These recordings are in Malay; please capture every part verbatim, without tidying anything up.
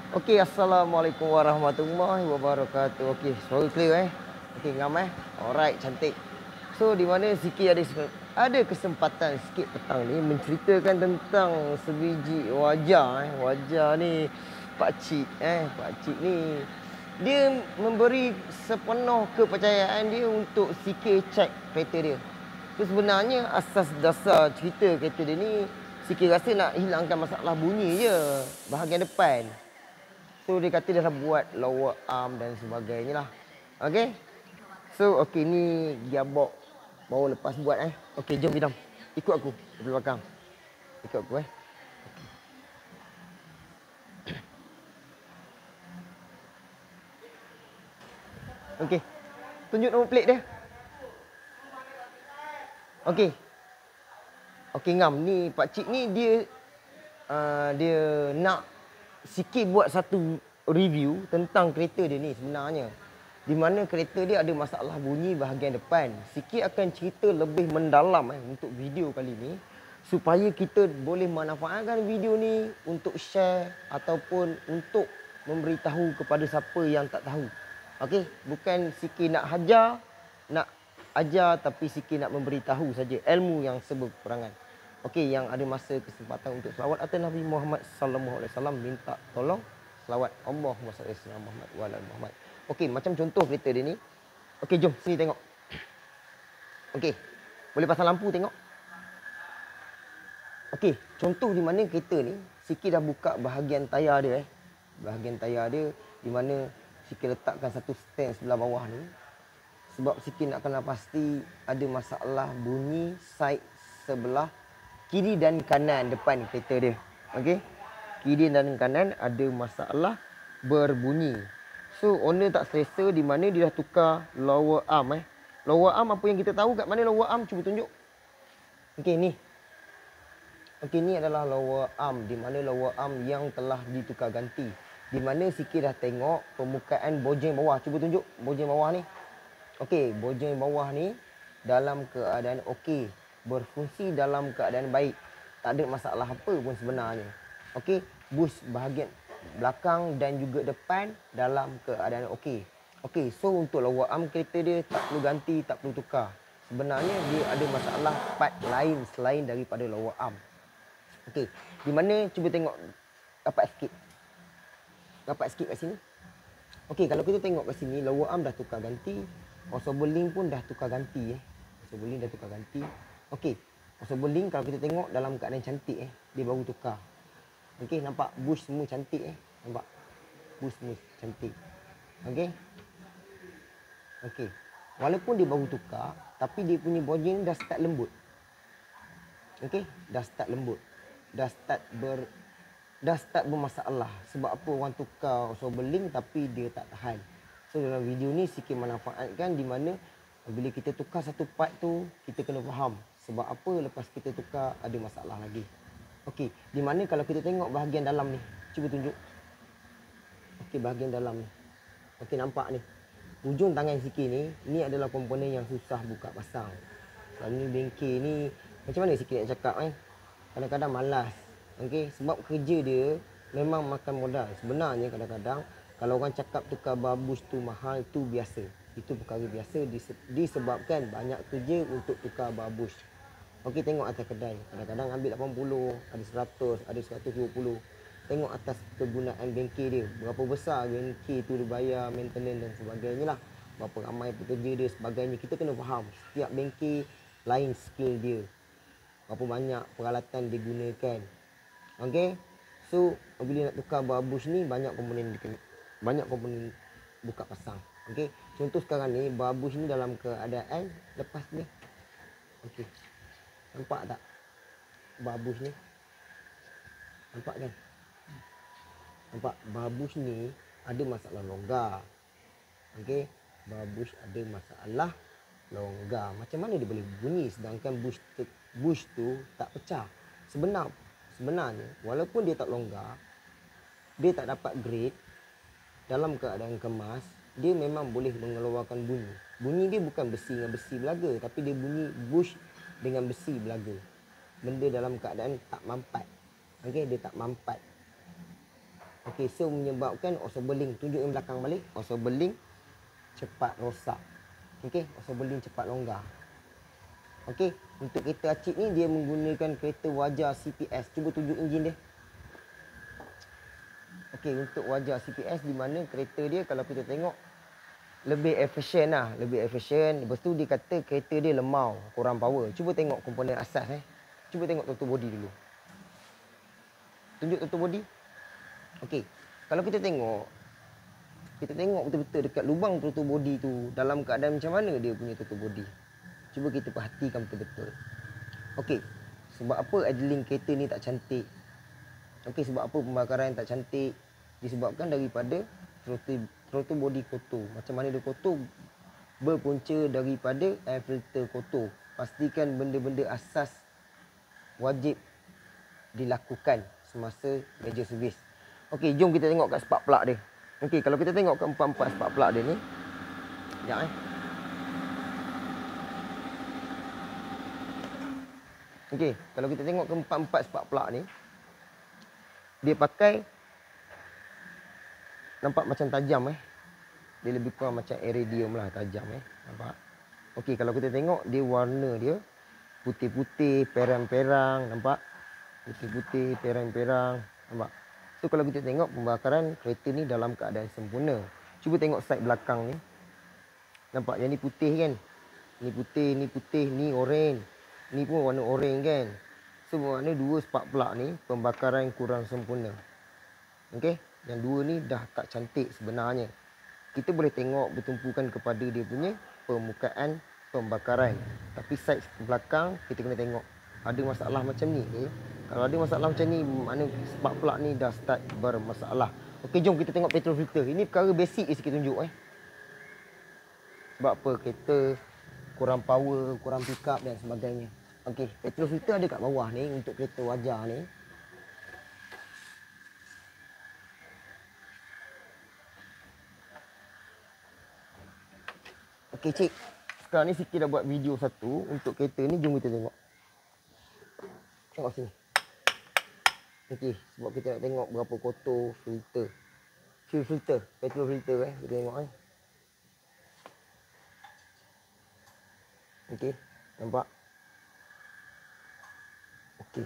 Okey, Assalamualaikum warahmatullahi wabarakatuh. Okey, suara clear eh. Okey, ngam eh. Alright, cantik. So, di mana Siki ada ada kesempatan sikit petang ni menceritakan tentang sebiji wajah eh. Wajah ni pak cik eh, pak cik ni dia memberi sepenuh kepercayaan dia untuk Siki cek kereta dia. So, sebenarnya asas dasar cerita kereta dia ni Siki rasa nak hilangkan masalah bunyi je bahagian depan. So dia kata dia dah buat lower arm dan sebagainya lah. Okay. So okay ni gearbox baru lepas buat eh. Okay jom Bidam. Ikut aku dari belakang. Ikut aku eh. Okay. Tunjuk nombor plate dia. Okay. Okay ngam ni pak cik ni dia uh, dia nak sikit buat satu review tentang kereta dia ni sebenarnya. Di mana kereta dia ada masalah bunyi bahagian depan. Sikit akan cerita lebih mendalam eh, untuk video kali ni. Supaya kita boleh manfaatkan video ni untuk share ataupun untuk memberitahu kepada siapa yang tak tahu. Okey, bukan Sikit nak hajar, nak ajar tapi Sikit nak memberitahu saja ilmu yang seberkurangan. Okey, yang ada masa kesempatan untuk selawat atas Nabi Muhammad sallallahu alaihi wasallam minta tolong selawat Allahumma salli ala Muhammad wa ala Muhammad. Okey, macam contoh kereta dia ni. Okey, jom sini tengok. Okey. Boleh pasang lampu tengok. Okey, contoh di mana kereta ni Sikit dah buka bahagian tayar dia eh. Bahagian tayar dia di mana Sikit letakkan satu stand sebelah bawah ni. Sebab Sikit nak kena pasti ada masalah bunyi side sebelah kiri dan kanan depan kereta dia. Okey. Kiri dan kanan ada masalah berbunyi. So owner tak selesa di mana dia dah tukar lower arm eh. Lower arm apa yang kita tahu kat mana lower arm cuba tunjuk. Okey ni. Okey ni adalah lower arm di mana lower arm yang telah ditukar ganti. Di mana Sikit dah tengok permukaan bojeng bawah. Cuba tunjuk bojeng bawah ni. Okey, bojeng bawah ni dalam keadaan okey, berfungsi dalam keadaan baik. Tak ada masalah apa pun sebenarnya. Okey, bus bahagian belakang dan juga depan dalam keadaan okey. Okey, so untuk lower arm kereta dia tak perlu ganti, tak perlu tukar. Sebenarnya dia ada masalah part lain selain daripada lower arm. Okey, di mana cuba tengok dapat sikit. Dapat sikit kat sini. Okey, kalau kita tengok kat sini lower arm dah tukar ganti, crossover link pun dah tukar ganti eh. Crossover link dah tukar ganti. Okey, crossover link kalau kita tengok dalam keadaan cantik eh, dia baru tukar. Okey, nampak bush semua cantik eh. Nampak bush semua cantik. Okey. Okey. Walaupun dia baru tukar, tapi dia punya bojeng dah start lembut. Okey, dah start lembut. Dah start ber dah start bermasalah. Sebab apa orang tukar crossover link tapi dia tak tahan. So dalam video ni Sikit manfaatkan di mana bila kita tukar satu part tu, kita kena faham sebab apa lepas kita tukar ada masalah lagi. Okey, di mana kalau kita tengok bahagian dalam ni, cuba tunjuk. Okey, bahagian dalam ni. Okey, nampak ni. Ujung tangan Sikit ni, ni adalah komponen yang susah buka pasang. Selalu ni bengkel ni, macam mana Sikit nak cakap eh? Kadang-kadang malas. Okey, sebab kerja dia memang makan modal. Sebenarnya kadang-kadang kalau orang cakap tukar barbus tu mahal, tu biasa. Itu perkara biasa disebabkan banyak kerja untuk tukar barbus. Okey, tengok atas kedai. Kadang-kadang ambil lapan puluh, ada seratus, ada seratus dua puluh. Tengok atas kegunaan bengkel dia. Berapa besar bengkel tu dia bayar maintenance dan sebagainya lah. Berapa ramai pekerja dia sebagainya. Kita kena faham. Setiap bengkel lain skill dia. Berapa banyak peralatan digunakan. Okey. So, bila nak tukar barbus ni banyak komponen dikena. Banyak komponen buka pasang. Okey. Contoh sekarang ni barbus ni dalam keadaan lepas ni. Okey. Nampak tak barbus ni? Nampak kan? Nampak barbus ni ada masalah longgar. Okey. Barbus ada masalah longgar. Macam mana dia boleh bunyi sedangkan bush tu, bush tu tak pecah? Sebenar sebenarnya walaupun dia tak longgar, dia tak dapat grade dalam keadaan kemas, dia memang boleh mengeluarkan bunyi. Bunyi dia bukan besi dengan besi belaga, tapi dia bunyi bush dengan besi belaga. Benda dalam keadaan tak mampat. Okey, dia tak mampat. Okey, so menyebabkan osobelling. Tunjuk yang belakang balik. Osobelling cepat rosak. Okey, osobelling cepat longgar. Okey, untuk kereta Acik ni dia menggunakan kereta wajar C P S. Cuba tunjuk enjin dia. Okey, untuk wajar C P S di mana kereta dia kalau kita tengok lebih efisien lah, lebih efisien. Lepas tu dia kata kereta dia lemau, kurang power. Cuba tengok komponen asas eh. Cuba tengok throttle body dulu. Tunjuk throttle body. Okey, kalau kita tengok, kita tengok betul-betul dekat lubang throttle body tu dalam keadaan macam mana dia punya throttle body. Cuba kita perhatikan betul-betul. Okey, sebab apa idling kereta ni tak cantik? Okey, sebab apa pembakaran tak cantik? Disebabkan daripada throttle, throttle body kotor. Macam mana dia kotor? Berpunca daripada air filter kotor. Pastikan benda-benda asas wajib dilakukan semasa major servis. Okey, jom kita tengok kat spark plug dia. Okey, kalau kita tengok kat empat-empat spark plug dia ni. Sekejap eh. Okey, kalau kita tengok ke empat-empat spark plug ni, dia pakai nampak macam tajam eh. Dia lebih kurang macam iridium lah, tajam eh. Nampak? Okey, kalau kita tengok dia warna dia putih-putih, perang-perang, nampak? Putih-putih, perang-perang, nampak? So kalau kita tengok pembakaran kereta ni dalam keadaan sempurna. Cuba tengok side belakang ni. Nampak yang ni putih kan? Ni putih, ni putih, ni oranye. Ni pun warna oranye kan? So maknanya dua spark plug ni pembakaran kurang sempurna. Okey? Yang dua ni dah tak cantik sebenarnya. Kita boleh tengok bertumpukan kepada dia punya permukaan pembakaran. Tapi side belakang kita kena tengok ada masalah macam ni ke? Kalau ada masalah macam ni, makna spark plug ni dah start bermasalah. Okey, jom kita tengok petrol filter. Ini perkara basic je sikit tunjuk eh. Sebab apa? Kereta kurang power, kurang pick up dan sebagainya. Okey, petrol filter ada kat bawah ni untuk kereta wajar ni. Okey, cik. Sekarang ni Siti dah buat video satu untuk kereta ni. Jom kita tengok. Tengok sini. Okey, sebab kita nak tengok berapa kotor filter. Fuel filter, petrol filter eh. Kita tengok eh. Okey, nampak? Okey.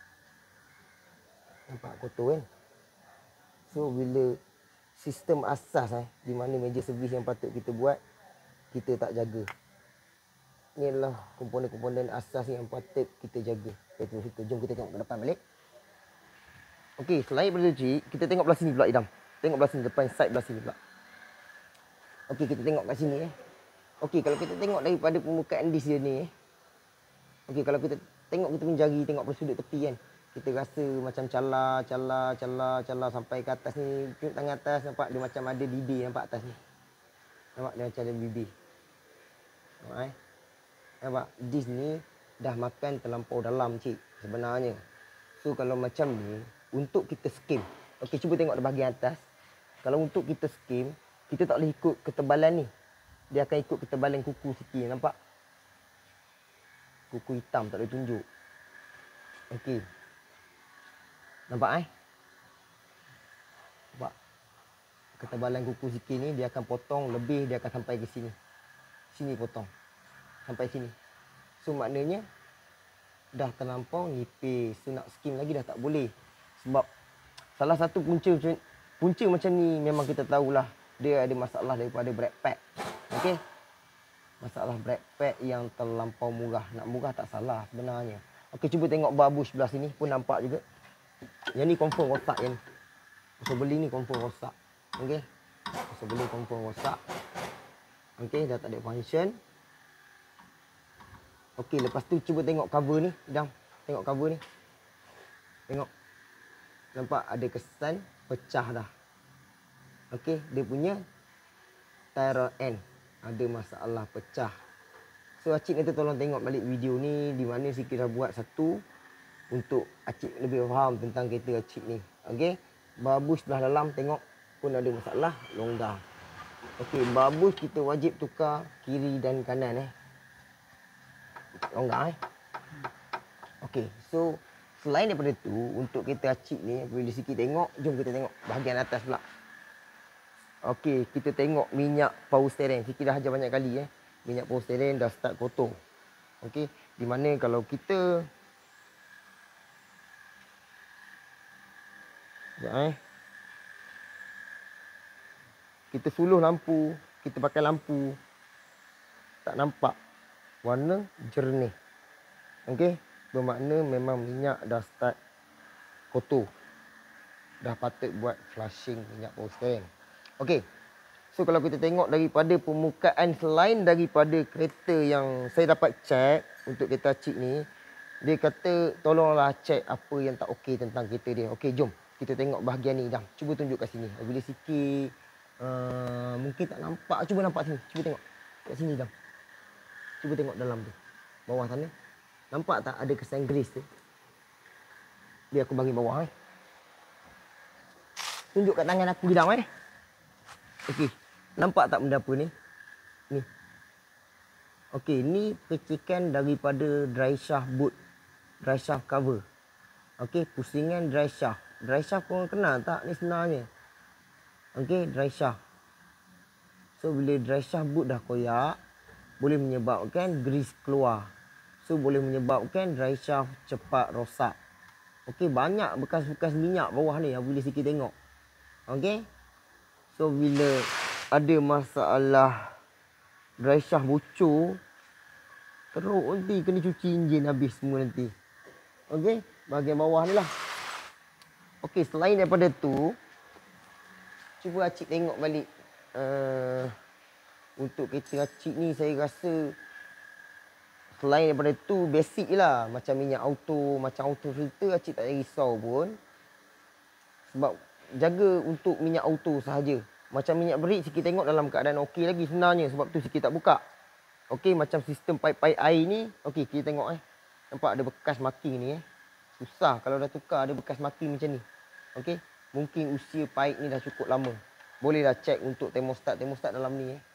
Nampak kotor kan? So, bila sistem asas eh, di mana meja servis yang patut kita buat, kita tak jaga. Ini adalah komponen-komponen asas yang patut kita jaga. Petrol filter. Jom kita tengok ke depan balik. Okey, selain daripada tu, kita tengok belah sini pula Idam. Tengok belah sini, depan side belah sini pula. Okey, kita tengok kat sini eh. Okey, kalau kita tengok daripada permukaan disk dia ni eh. Okey, kalau kita tengok kita punya jari, tengok pada sudut tepi kan. Kita rasa macam cala, cala, cala, cala sampai ke atas ni. Tunjuk tangan atas, nampak dia macam ada bibir nampak atas ni. Nampak dia macam ada bibir. Nampak eh. Nampak, disk ni dah makan terlampau dalam cik sebenarnya. So kalau macam ni, untuk kita skim. Okey, cuba tengok di bahagian atas. Kalau untuk kita skim, kita tak boleh ikut ketebalan ni. Dia akan ikut ketebalan kuku sikit. Nampak? Kuku hitam tak boleh tunjuk. Okey. Nampak eh? Nampak? Ketebalan kuku sikit ni dia akan potong lebih, dia akan sampai ke sini. Sini potong. Sampai sini. So maknanya dah terlampau nipis. So nak skim lagi dah tak boleh. Sebab salah satu punca punca macam ni memang kita tahulah dia ada masalah daripada brake pad. Okey. Masalah brake pad yang terlampau murah. Nak murah tak salah sebenarnya. Okey, cuba tengok bar bush belah sini pun nampak juga. Yang ni confirm rosak yang. Masa beli ni confirm rosak. Okey. Masa beli confirm rosak. Okey, dah tak ada function. Okey, lepas tu cuba tengok cover ni. Jom, tengok cover ni. Tengok. Nampak ada kesan pecah dah. Okey, dia punya tire end ada masalah pecah. So Acik kata tolong tengok balik video ni di mana Siti dah buat satu untuk Acik lebih faham tentang kereta Acik ni. Okey, barbus belah dalam tengok pun ada masalah longgar. Okey, barbus kita wajib tukar kiri dan kanan eh. Longgar eh. Okey, so Selain daripada tu, untuk kereta acik ni, bila sikit tengok, jom kita tengok bahagian atas pula. Okey, kita tengok minyak power steering. Sikit dah ajar banyak kali eh. Minyak power steering dah start kotor. Okey, di mana kalau kita sekejap eh. Kita suluh lampu, kita pakai lampu, tak nampak warna jernih. Okey, bermakna memang minyak dah start kotor. Dah patut buat flushing minyak power steering. Okey. So kalau kita tengok daripada permukaan selain daripada kereta yang saya dapat check untuk kereta acik ni, dia kata tolonglah check apa yang tak okey tentang kereta dia. Okey, jom kita tengok bahagian ni. Jom, cuba tunjuk kat sini. Bila sikit uh, mungkin tak nampak, cuba nampak sini. Cuba tengok kat sini jom. Cuba tengok dalam tu. Bawah sana. Nampak tak ada kesan grease tu? Biar aku bagi bawah eh. Tunjuk kat tangan aku gedang eh. Okey. Nampak tak benda apa ni? Ni. Okey, ni percikan daripada dry shaft boot. Dry shaft cover. Okey, pusingan dry shaft. Dry shaft korang kenal tak? Ni sebenarnya. Okey, dry shaft. So bila dry shaft boot dah koyak, boleh menyebabkan grease keluar. So boleh menyebabkan dry shaft cepat rosak. Okey, banyak bekas-bekas minyak bawah ni. Boleh sikit tengok. Okey. So bila ada masalah dry shaft bocor, teruk nanti kena cuci enjin habis semua nanti. Okey, bahagian bawah ni lah. Okey, selain daripada tu, cuba acik tengok balik. Uh, untuk kereta acik ni saya rasa selain daripada tu basic je lah. Macam minyak auto, macam auto filter acik tak payah risau pun. Sebab jaga untuk minyak auto sahaja. Macam minyak berik sikit tengok dalam keadaan okey lagi sebenarnya. Sebab tu sikit tak buka. Okey, macam sistem paip-paip air ni. Okey, kita tengok eh. Nampak ada bekas marking ni eh. Susah kalau dah tukar ada bekas marking macam ni. Okey, mungkin usia paip ni dah cukup lama. Bolehlah check untuk termostat. Termostat dalam ni eh.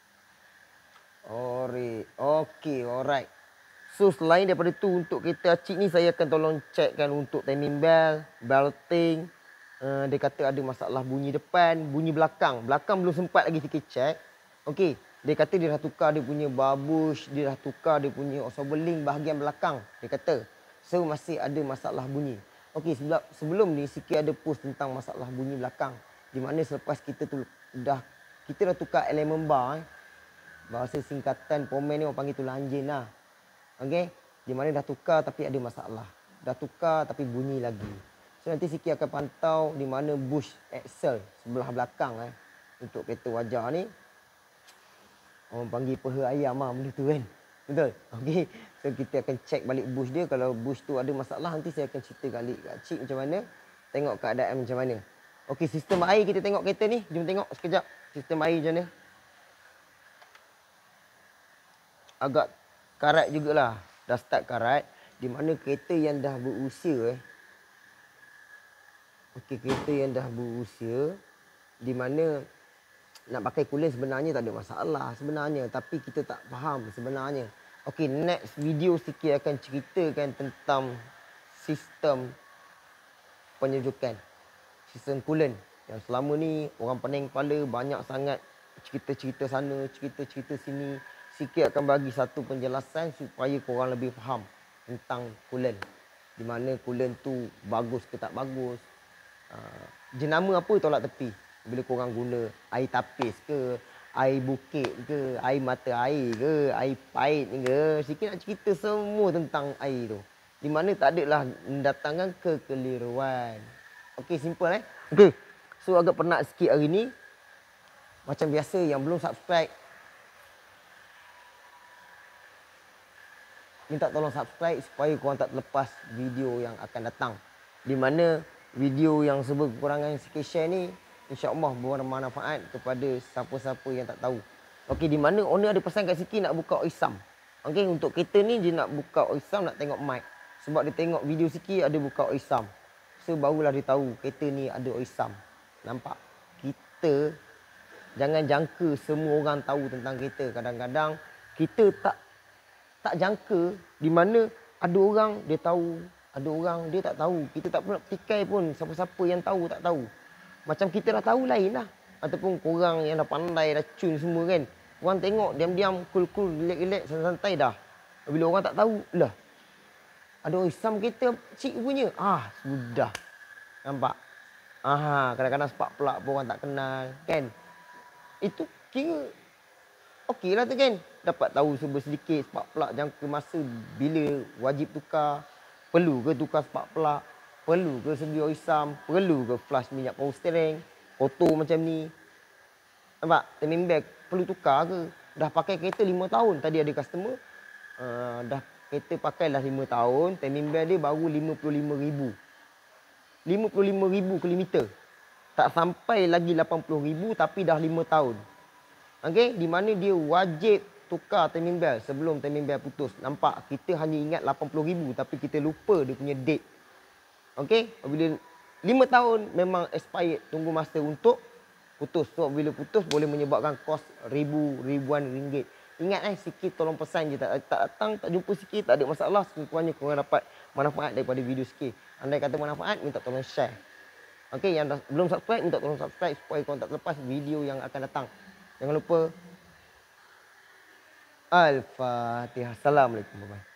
Alright. Okey, alright. So, selain daripada tu untuk kereta acik ni saya akan tolong checkkan untuk timing belt, belting. Uh, dia kata ada masalah bunyi depan, bunyi belakang. Belakang belum sempat lagi sikit check. Okey, dia kata dia dah tukar dia punya bar bush, dia dah tukar dia punya osobelling bahagian belakang. Dia kata, so masih ada masalah bunyi. Okey, sebelum, sebelum ni sikit ada post tentang masalah bunyi belakang. Di mana selepas kita tu dah kita dah tukar elemen bar eh. Bahasa singkatan pomen ni orang panggil tu lanjin lah. Okey, di mana dah tukar tapi ada masalah. Dah tukar tapi bunyi lagi. So nanti sikit akan pantau di mana bush axle sebelah belakang eh. Untuk kereta wajah ni. Orang panggil peha ayam lah benda tu kan. Betul? Okey. So kita akan check balik bush dia. Kalau bush tu ada masalah nanti saya akan cerita balik kat cik macam mana. Tengok keadaan macam mana. Okey, sistem air kita tengok kereta ni. Jom tengok sekejap sistem air macam mana. Agak karat jugalah. Dah start karat. Di mana kereta yang dah berusia eh. Okey, kereta yang dah berusia di mana nak pakai coolant sebenarnya tak ada masalah sebenarnya, tapi kita tak faham sebenarnya. Okey, next video sikit akan ceritakan tentang sistem penyejukan, sistem coolant yang selama ni orang pening kepala banyak sangat cerita-cerita sana, cerita-cerita sini. Sikit akan bagi satu penjelasan supaya korang lebih faham tentang coolant. Di mana coolant tu bagus ke tak bagus. Uh, jenama apa tolak tepi. Bila korang guna air tapis ke, air bukit ke, air mata air ke, air pahit ke. Sikit nak cerita semua tentang air tu. Di mana tak adalah mendatangkan kekeliruan. Okey, simple eh. Okey. So agak penat sikit hari ni. Macam biasa yang belum subscribe, minta tolong subscribe supaya korang tak terlepas video yang akan datang. Di mana video yang serba kekurangan sikit share ni insya-Allah bermanfaat kepada siapa-siapa yang tak tahu. Okey, di mana owner ada pesan kat Siki nak buka oisam. Okey, untuk kereta ni dia nak buka oisam, nak tengok mic. Sebab dia tengok video Siki ada buka oisam. So barulah dia tahu kereta ni ada oisam. Nampak? Kita jangan jangka semua orang tahu tentang kereta. Kadang-kadang kita tak tak jangka di mana ada orang dia tahu Ada orang dia tak tahu. Kita tak pernah petikai pun. Siapa-siapa yang tahu tak tahu. Macam kita dah tahu lain lah. Ataupun korang yang dah pandai, dah cun semua kan. Orang tengok diam-diam, cool-cool, relax-relax, santai-santai dah. Bila orang tak tahu, lah. Ada orang Islam kita cik punya. Ah, sudah. Nampak? Ah, kadang-kadang sepak pelak pun orang tak kenal. Kan? Itu kira okey lah tu kan. Dapat tahu serba sedikit sepak pelak jangka masa bila wajib tukar. Perlu ke tukar sepak pelak? Perlu ke sedia Isam? Perlu ke flash minyak power steering? Kotor macam ni. Nampak? Timing bag perlu tukar ke? Dah pakai kereta lima tahun. Tadi ada customer. Uh, dah kereta pakailah lima tahun. Timing bag dia baru lima puluh lima ribu. lima puluh lima ribu kilometer. Tak sampai lagi lapan puluh ribu tapi dah lima tahun. Okey, di mana dia wajib tukar timing belt sebelum timing belt putus. Nampak, kita hanya ingat lapan puluh ribu tapi kita lupa dia punya date. Okey, bila lima tahun memang expired, tunggu masa untuk putus. So bila putus boleh menyebabkan kos ribu, ribuan ringgit. Ingat eh, sikit tolong pesan je. Tak, tak datang, tak jumpa sikit, tak ada masalah. Sekurang-kurangnya korang dapat manfaat daripada video sikit. Andai kata manfaat, minta tolong share. Okey, yang dah, belum subscribe, minta tolong subscribe supaya korang tak terlepas video yang akan datang. Jangan lupa. Al-Fatihah. Assalamualaikum. Bye-bye.